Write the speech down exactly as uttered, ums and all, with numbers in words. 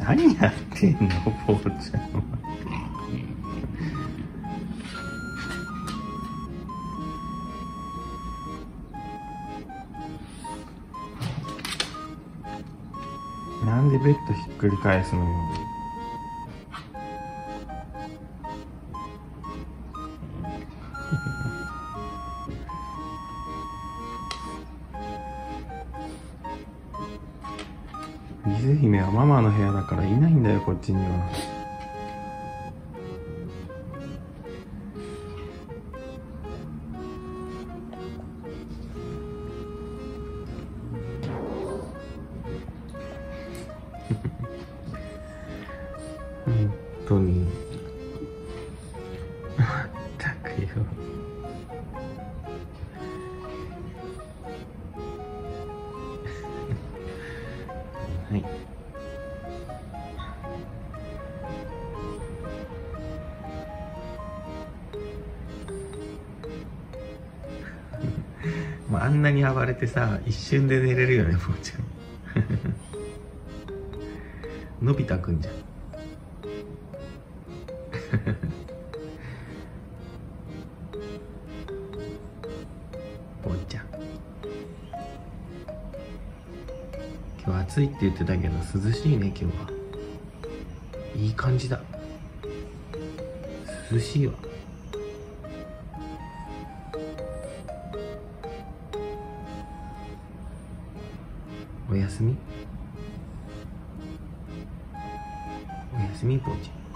何やってんのぽーちゃんは。なんでベッドひっくり返すのよ。水姫はママの部屋だからいないんだよ、こっちには。本当に。まったくよ。はい。まあ、あんなに暴れてさ、一瞬で寝れるよね、ぽーちゃん。のび太くんじゃん。ぽーちゃん。今日暑いって言ってたけど涼しいね、今日は。いい感じだ。涼しいわ。おやすみ。おやすみ、ぽーちゃん。